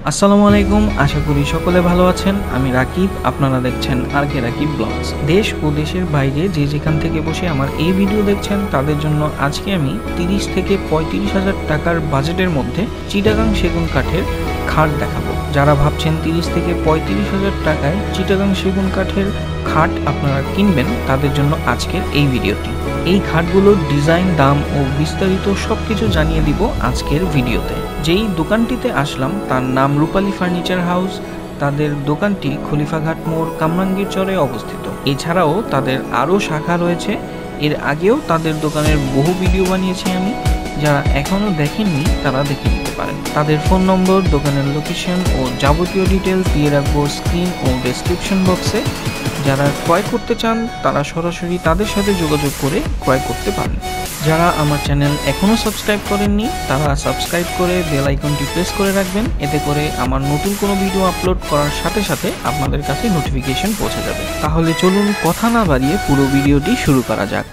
আসসালামু আলাইকুম, আশা করি সকলে ভালো আছেন। আমি রাকিব, আপনারা দেখছেন আরকে রাকিব ব্লগস। দেশ ও দেশের বাইরে যে যেখান থেকে বসে আমার এই ভিডিও দেখছেন তাদের জন্য আজকে আমি 30 থেকে 35,000 টাকার বাজেটের মধ্যে চিটাগাং সেগুন কাঠের খাট দেখাবো। যারা ভাবছেন 30 থেকে 35,000 টাকায় চিটাগাং সেগুন কাঠের খাট আপনারা কিনবেন, তাদের জন্য আজকের এই ভিডিওটি। এই খাটগুলোর ডিজাইন, দাম ও বিস্তারিত সবকিছু জানিয়ে দিব আজকের ভিডিওতে। যেই দোকানটিতে আসলাম তার নাম রূপালী ফার্নিচার হাউস। তাদের দোকানটি খলিফাঘাট মোড়, কামরাঙ্গীর চরে অবস্থিত। এছাড়াও তাদের আরও শাখা রয়েছে। এর আগেও তাদের দোকানের বহু ভিডিও বানিয়েছি আমি। যারা এখনও দেখেননি তারা দেখে নিতে পারেন। তাদের ফোন নম্বর, দোকানের লোকেশন ও যাবতীয় ডিটেলস দিয়ে রাখবো স্ক্রিন ও ডেসক্রিপশন বক্সে। যারা ক্রয় করতে চান তারা সরাসরি তাদের সাথে যোগাযোগ করে ক্রয় করতে পারেন। যারা আমার চ্যানেল এখনও সাবস্ক্রাইব করেননি তারা সাবস্ক্রাইব করে বেল আইকনটি প্রেস করে রাখবেন। এতে করে আমার নতুন কোনো ভিডিও আপলোড করার সাথে সাথে আপনাদের কাছে নোটিফিকেশন পৌঁছে যাবে। তাহলে চলুন কথা না বাড়িয়ে পুরো ভিডিওটি শুরু করা যাক।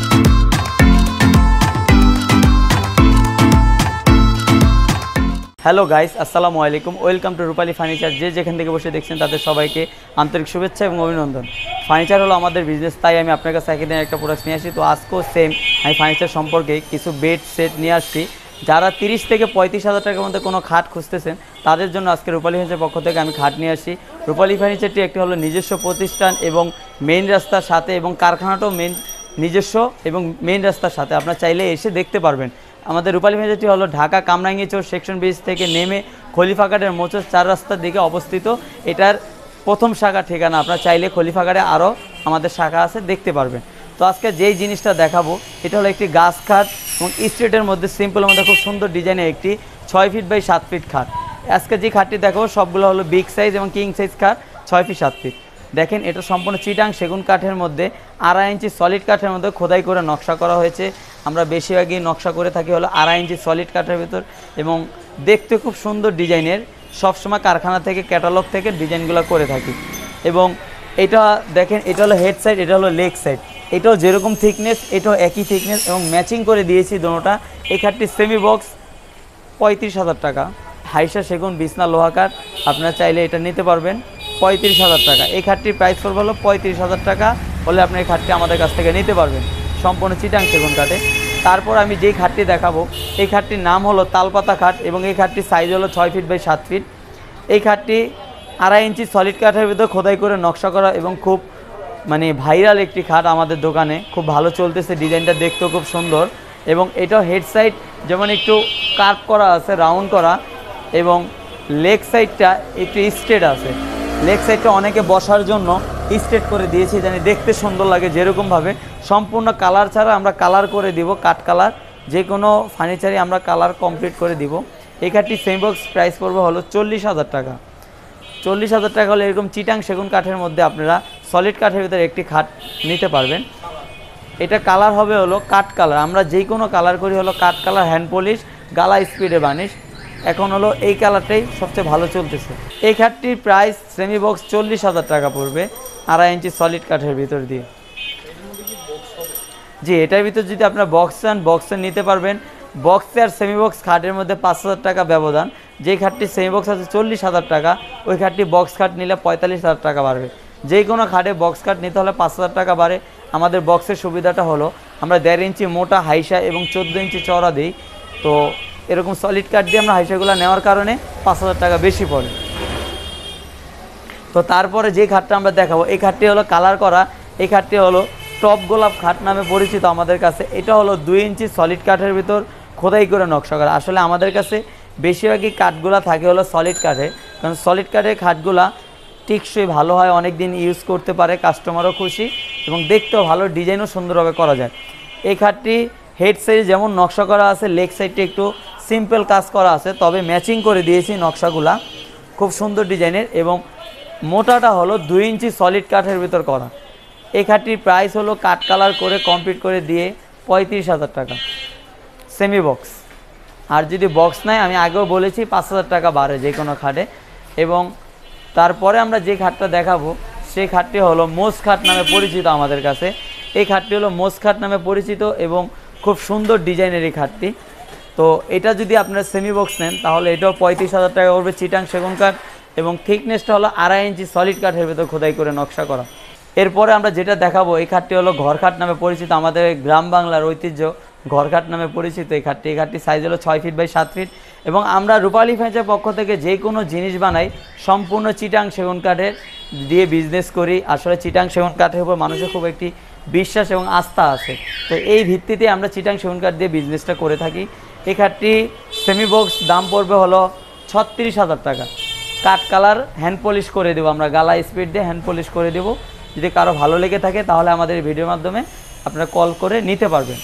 হ্যালো গাইস, আসসালামু আলাইকুম। Welcome to Rupali Furniture. যে যেখান থেকে বসে দেখছেন তাদের সবাইকে আন্তরিক শুভেচ্ছা এবং অভিনন্দন। ফার্নিচার হলো আমাদের বিজনেস, তাই আমি আপনার কাছে একই দিনের একটা প্রোডাক্ট নিয়ে আসি। তো আজকেও সেম আমি ফার্নিচার সম্পর্কে কিছু বেড সেট নিয়ে আসছি। যারা 30 থেকে 35,000 টাকার মধ্যে কোনো খাট খুঁজতেছেন তাদের জন্য আজকে রূপালী ফার্নিচার পক্ষ থেকে আমি খাট নিয়ে আসি। রূপালী ফার্নিচারটি একটি হলো নিজস্ব প্রতিষ্ঠান এবং মেইন রাস্তার সাথে, এবং কারখানাটাও নিজস্ব এবং মেইন রাস্তার সাথে। আপনার চাইলে এসে দেখতে পারবেন। আমাদের রূপালী ফার্নিচারটি হলো ঢাকা কামরাঙ্গীর চর সেকশন ব্রিজ থেকে নেমে খলিফাঘাটের মোচর 4 রাস্তার দিকে অবস্থিত। এটার প্রথম শাখা ঠিকানা। আপনারা চাইলে খলিফাঘাটে আরও আমাদের শাখা আছে, দেখতে পারবেন। তো আজকে যেই জিনিসটা দেখাবো এটা হলো একটি গাছ খাট এবং স্ট্রেটের মধ্যে সিম্পলের মধ্যে খুব সুন্দর ডিজাইনের একটি 6 ফিট বাই 7 ফিট খাট। আজকে যে খাটটি দেখাবো সবগুলো হলো বিগ সাইজ এবং কিং সাইজ খাট, 6 ফিট 7 ফিট। দেখেন, এটা সম্পূর্ণ চিটাং সেগুন কাঠের মধ্যে 2.5 ইঞ্চি সলিড কাঠের মধ্যে খোদাই করে নকশা করা হয়েছে। আমরা বেশিরভাগই নকশা করে থাকি হলো 2.5 ইঞ্চি সলিড কাঠের ভিতর, এবং দেখতে খুব সুন্দর ডিজাইনের। সবসময় কারখানা থেকে, ক্যাটালগ থেকে ডিজাইনগুলো করে থাকি। এবং এটা দেখেন, এটা হলো হেড সাইড, এটা হলো লেগ সাইড। এটাও যেরকম থিকনেস এটাও একই থিকনেস এবং ম্যাচিং করে দিয়েছি দোনোটা। এই খাটটি সেমি বক্স 35,000 টাকা। হাইসা সেগুন বিছনা লোহা কাঠ, আপনারা চাইলে এটা নিতে পারবেন 35,000 টাকা। এই খাটটির প্রাইস পড়বে হলো 35,000 টাকা হলে আপনি এই খাটটি আমাদের কাছ থেকে নিতে পারবেন, সম্পূর্ণ চিটাং সেগুন কাঠে। তারপর আমি যেই খাটটি দেখাবো এই খাটটির নাম হলো তালপাতা খাট, এবং এই খাটটির সাইজ হলো 6 ফিট বাই 7 ফিট। এই খাটটি 2.5 ইঞ্চি সলিড কাঠের ভিতর খোদাই করে নকশা করা এবং খুব ভাইরাল একটি খাট আমাদের দোকানে, খুব ভালো চলতেছে। ডিজাইনটা দেখতেও খুব সুন্দর, এবং এটাও হেড সাইড যেমন একটু কার্ভ করা আছে, রাউন্ড করা, এবং লেগ সাইডটা একটু স্ট্রেট আছে। লেগ সাইডটা অনেকে বসার জন্য স্ট্রেট করে দিয়েছি, জানি দেখতে সুন্দর লাগে যেরকমভাবে। সম্পূর্ণ কালার ছাড়া আমরা কালার করে দিব, কাট কালার। যে কোনো ফার্নিচারই আমরা কালার কমপ্লিট করে দিব। এই খাটটি সেমি বক্স প্রাইস পড়বে হলো 40,000 টাকা। 40,000 টাকা হলে এরকম চিটাং সেগুন কাঠের মধ্যে আপনারা সলিড কাঠের ভিতরে একটি খাট নিতে পারবেন। এটা কালার হবে হলো কাট কালার। আমরা যে কোনো কালার করি হলো কাট কালার, হ্যান্ড পলিশ, গালা স্পিডে বানিশ। এখন হলো এই কালারটাই সবচেয়ে ভালো চলতেছে। এই খাটটির প্রাইস সেমি বক্স 40,000 টাকা পড়বে, 2.5 ইঞ্চি সলিড কাঠের ভিতর দিয়ে। জি, এটার ভিতর যদি আপনার বক্স চান বক্সে নিতে পারবেন। বক্সে আর সেমি বক্স খাটের মধ্যে 5,000 টাকা ব্যবধান। যেই খাটটি সেমি বক্স আছে 40,000 টাকা, ওই খাটটি বক্স খাট নিলে 45,000 টাকা বাড়বে। যে কোনো খাটে বক্স খাট নিতে হলে 5,000 টাকা বাড়ে। আমাদের বক্সের সুবিধাটা হলো আমরা 1.5 ইঞ্চি মোটা হাইসা এবং 14 ইঞ্চি চওড়া দিই। তো এরকম সলিড কাঠ দিয়ে আমরা হাইসাগুলো নেওয়ার কারণে 5,000 টাকা বেশি পড়ে। তো তারপরে যে খাটটা আমরা দেখাবো এই খাটটি হলো কালার করা। এই খাটটি হলো টপ গোলাপ খাট নামে পরিচিত আমাদের কাছে। এটা হলো 2 ইঞ্চি সলিড কাঠের ভিতর খোদাই করে নকশা করা। আসলে আমাদের কাছে বেশিরভাগই কাঠগুলা থাকে হলো সলিড কাঠে, কারণ সলিড কাঠের খাটগুলা টিকসই ভালো হয়, অনেক দিন ইউজ করতে পারে, কাস্টমারও খুশি এবং দেখতেও ভালো, ডিজাইনও সুন্দরভাবে করা যায়। এই খাটটি হেড সাইড যেমন নকশা করা আছে, লেগ সাইডটি একটু সিম্পল কাজ করা আছে, তবে ম্যাচিং করে দিয়েছি নকশাগুলা, খুব সুন্দর ডিজাইনের। এবং মোটাটা হলো 2 ইঞ্চি সলিড কাঠের ভিতর করা। এই খাটটির প্রাইস হলো কাট কালার করে কমপ্লিট করে দিয়ে 35,000 টাকা সেমি বক্স। আর যদি বক্স নাই, আমি আগেও বলেছি 5,000 টাকা বাড়ে যে কোনো খাটে। এবং তারপরে আমরা যে খাটটা দেখাবো সেই খাটটি হলো মোজ খাট নামে পরিচিত আমাদের কাছে। এই খাটটি হলো মোজ খাট নামে পরিচিত এবং খুব সুন্দর ডিজাইনের এই খাটটি। তো এটা যদি আপনারা সেমি বক্স নেন তাহলে এটাও 35,000 টাকা পড়বে, চিটাং সেগুন কাঠ এবং থিকনেসটা হলো 2.5 ইঞ্চি সলিড কাঠের ভিতর খোদাই করে নকশা করা। এরপরে আমরা যেটা দেখাবো এই খাটটি হলো ঘরখাট নামে পরিচিত, আমাদের গ্রাম বাংলার ঐতিহ্য ঘরখাট নামে পরিচিত এই খাটটি সাইজ হলো 6 ফিট বাই 7 ফিট। এবং আমরা রূপালী ফার্নিচার পক্ষ থেকে যে কোনো জিনিস বানাই সম্পূর্ণ চিটাং সেগুন কাঠের দিয়ে বিজনেস করি। আসলে চিটাং সেগুন কাঠের উপর মানুষের খুব একটি বিশ্বাস এবং আস্থা আছে, তো এই ভিত্তিতে আমরা চিটাং সেগুন কাঠ দিয়ে বিজনেসটা করে থাকি। এই খাটটি সেমি বক্স দাম পড়বে হলো 36,000 টাকা। কাঠ কালার হ্যান্ড পলিশ করে দেবো আমরা, গালা স্পিড দিয়ে হ্যান্ড পলিশ করে দেবো। যদি কারো ভালো লেগে থাকে তাহলে আমাদের ভিডিওর মাধ্যমে আপনারা কল করে নিতে পারবেন।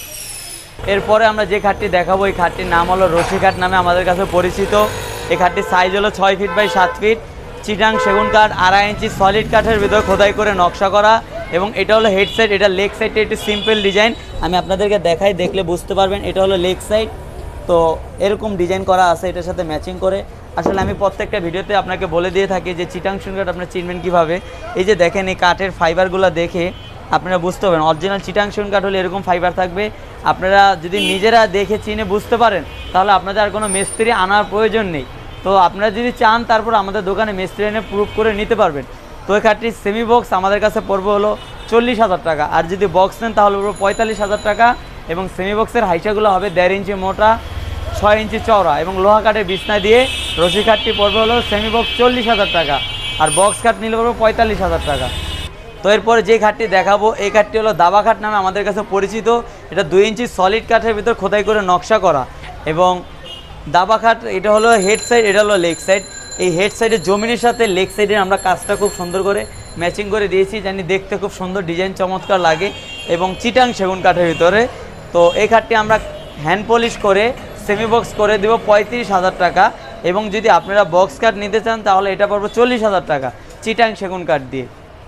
এরপরে আমরা যে খাটটি দেখাবো এই খাটটির নাম হলো রশি কাঠ নামে আমাদের কাছে পরিচিত। এই খাটটির সাইজ হলো 6 ফিট বাই 7 ফিট, চিটাং সেগুন কাঠ 2.5 ইঞ্চি সলিড কাঠের ভিতর খোদাই করে নকশা করা। এবং এটা হলো হেড সাইড, এটা লেগ সাইডটা একটু সিম্পল ডিজাইন, আমি আপনাদেরকে দেখাই, দেখলে বুঝতে পারবেন। এটা হলো লেগ সাইড, তো এরকম ডিজাইন করা আছে এটার সাথে ম্যাচিং করে। আসলে আমি প্রত্যেকটা ভিডিওতে আপনাকে বলে দিয়ে থাকি যে চিটাং সেগুন কাঠ আপনারা চিনবেন কীভাবে। এই যে দেখেন এই কাঠের ফাইবারগুলো দেখে আপনারা বুঝতে পারবেন অরিজিনাল চিটাং সেগুন কাঠ হলে এরকম ফাইবার থাকবে। আপনারা যদি নিজেরা দেখে চিনে বুঝতে পারেন তাহলে আপনাদের আর কোনো মিস্ত্রি আনার প্রয়োজন নেই। তো আপনারা যদি চান তারপর আমাদের দোকানে মিস্ত্রি এনে প্রুফ করে নিতে পারবেন। তো এই খাটটির সেমি বক্স আমাদের কাছে পড়বে হলো 40,000 টাকা, আর যদি বক্স নেন তাহলে পড়বে 45,000 টাকা। এবং সেমি বক্সের হাইটাগুলো হবে 1.5 ইঞ্চি মোটা, 6 ইঞ্চি চওড়া এবং লোহা কাঠের বিছনা দিয়ে। রশি কাঠটি পড়বে হলো সেমি বক্স 40,000 টাকা, আর বক্স কাঠ নিলে পড়বে 45,000 টাকা। তো এরপরে যে খাটটি দেখাবো এই খাটটি হলো দাবা খাট নামে আমাদের কাছে পরিচিত। এটা 2 ইঞ্চি সলিড কাঠের ভিতর খোদাই করে নকশা করা। এবং দাবা খাট এটা হলো হেড সাইড, এটা হলো লেগ সাইড। এই হেড সাইডের জমিনের সাথে লেগ সাইডের আমরা কাজটা খুব সুন্দর করে ম্যাচিং করে দিয়েছি, জানি দেখতে খুব সুন্দর ডিজাইন চমৎকার লাগে এবং চিটাং সেগুন কাঠের ভিতরে। তো এই খাটটি আমরা হ্যান্ড পলিশ করে সেমি বক্স করে দেবো 35,000 টাকা। এবং যদি আপনারা বক্স কাঠ নিতে চান তাহলে এটা পড়বে 40,000 টাকা চিটাং সেগুন কাঠ দিয়ে।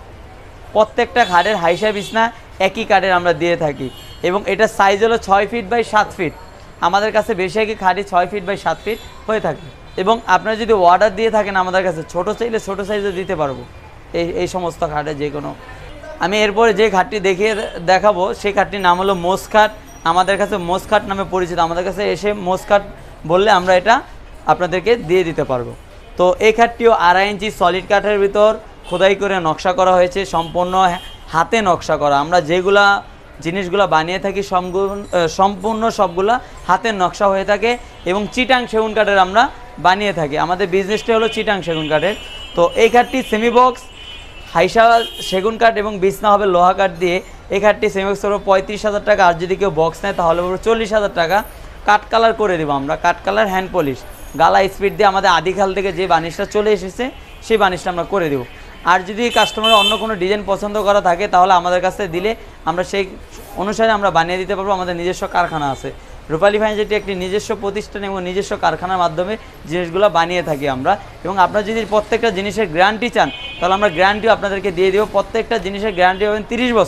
প্রত্যেকটা খাটের হাইসা বিছনা একই কাঠের আমরা দিয়ে থাকি। এবং এটা সাইজ হলো 6 ফিট বাই 7 ফিট, আমাদের কাছে বেশি একই খাটই 6 ফিট বাই 7 ফিট হয়ে থাকে। এবং আপনারা যদি অর্ডার দিয়ে থাকেন আমাদের কাছে ছোটো চাইলে ছোটো সাইজে দিতে পারবো এই সমস্ত খাটে যে কোনো। আমি এরপরে যে খাটটি দেখাবো সেই খাটটির নাম হলো মোষ খাট, আমাদের কাছে মোষ খাট নামে পরিচিত। আমাদের কাছে এসে মোষ খাট বললে আমরা এটা আপনাদেরকে দিয়ে দিতে পারবো। তো এই খাটটিও 2.5 ইঞ্চি সলিড কাঠের ভিতর খোদাই করে নকশা করা হয়েছে, সম্পূর্ণ হাতে নকশা করা। আমরা যেগুলা জিনিসগুলো বানিয়ে থাকি সম্পূর্ণ সবগুলা হাতের নকশা হয়ে থাকে এবং চিটাং সেগুন কাঠের আমরা বানিয়ে থাকি। আমাদের বিজনেসটা হলো চিটাং সেগুন কাঠের। তো এই খাটটি সেমি বক্স হাইসা সেগুন কাঠ এবং বিছনা হবে লোহা কাঠ দিয়ে। এই খাটটি সেমি বক্স হলো 35,000 টাকা, আর যদি কেউ বক্স নেয় তাহলে পুরো 40,000 টাকা। কাঠ কালার করে দেবো আমরা, কাঠ কালার হ্যান্ড পলিশ গালা স্পিড দিয়ে আমাদের আদিকাল থেকে যে বানিশটা চলে এসেছে সেই বানিশটা আমরা করে দেবো। আর যদি কাস্টমারের অন্য কোনো ডিজাইন পছন্দ করা থাকে তাহলে আমাদের কাছে দিলে আমরা সেই অনুসারে আমরা বানিয়ে দিতে পারবো। আমাদের নিজস্ব কারখানা আছে, রূপালী ফার্নিচারটি একটি নিজস্ব প্রতিষ্ঠান এবং নিজস্ব কারখানার মাধ্যমে জিনিসগুলো বানিয়ে থাকি আমরা। এবং আপনারা যদি প্রত্যেকটা জিনিসের গ্যারান্টি চান তাহলে আমরা গ্যারান্টিও আপনাদেরকে দিয়ে দেবো। প্রত্যেকটা জিনিসের গ্যারান্টি পাবেন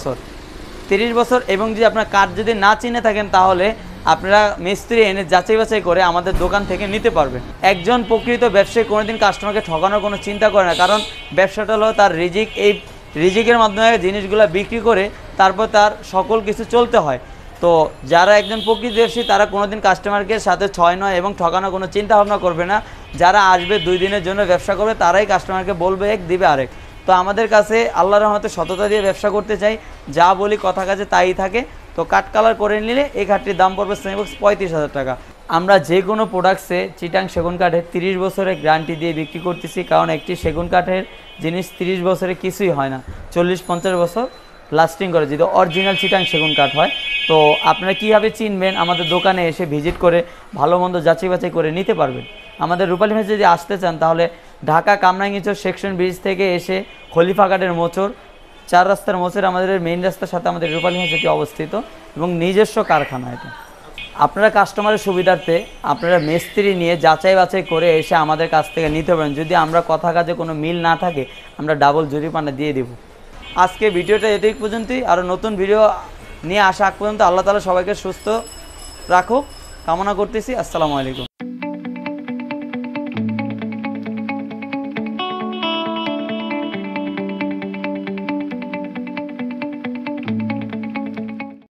30 বছর। এবং যদি আপনার কাঠ যদি না চিনে থাকেন তাহলে আপনারা মিস্ত্রি এনে যাচাই বাছাই করে আমাদের দোকান থেকে নিতে পারবেন। একজন প্রকৃত ব্যবসায়ী কোনোদিন কাস্টমারকে ঠকানোর কোনো চিন্তা করে না, কারণ ব্যবসাটা হলো তার রিজিক। এই রিজিকের মাধ্যমে জিনিসগুলো বিক্রি করে তারপর তার সকল কিছু চলতে হয়। তো যারা একজন প্রকৃত ব্যবসায়ী তারা কোনোদিন কাস্টমারকে সাথে ছয় নয় এবং ঠকানোর কোনো চিন্তা ভাবনা করবে না। যারা আসবে 2 দিনের জন্য ব্যবসা করবে তারাই কাস্টমারকে বলবে এক দিবে আরেক। তো আমাদের কাছে আল্লাহর রহমতে সততা দিয়ে ব্যবসা করতে চাই, যা বলি কথা কাজে তাই থাকে। তো কাঠ কালার করে নিলে এই খাটটির দাম পড়বে সেমি বক্স 35,000 টাকা। আমরা যে কোনো প্রোডাক্টসে চিটাং সেগুন কাঠের 30 বছরের গ্যারান্টি দিয়ে বিক্রি করতেছি, কারণ একটি সেগুন কাঠের জিনিস 30 বছরে কিছুই হয় না, 40-50 বছর লাস্টিং করে যদি অরিজিনাল চিটাং সেগুন কাঠ হয়। তো আপনারা কীভাবে চিনবেন? আমাদের দোকানে এসে ভিজিট করে ভালো মন্দ যাচাই বাছাই করে নিতে পারবেন। আমাদের রূপালী ফার্নিচার যদি আসতে চান তাহলে ঢাকা কামরাঙ্গীরচর সেকশন ব্রিজ থেকে এসে খলিফা ঘাটের মোচর 4 রাস্তার মোচর আমাদের মেইন রাস্তার সাথে আমাদের রূপালী ফার্নিচারটি অবস্থিত এবং নিজস্ব কারখানা এটা। আপনারা কাস্টমারের সুবিধার্থে আপনারা মিস্ত্রি নিয়ে যাচাই বাছাই করে এসে আমাদের কাছ থেকে নিতে পারেন। যদি আমরা কথা কাজে কোনো মিল না থাকে আমরা ডাবল জরিমানা দিয়ে দেব। আজকে ভিডিওটা এতই পর্যন্তই। আরও নতুন ভিডিও নিয়ে আসা আগ পর্যন্ত আল্লাহ তাআলা সবাইকে সুস্থ রাখুক কামনা করতেছি। আসসালামু আলাইকুম।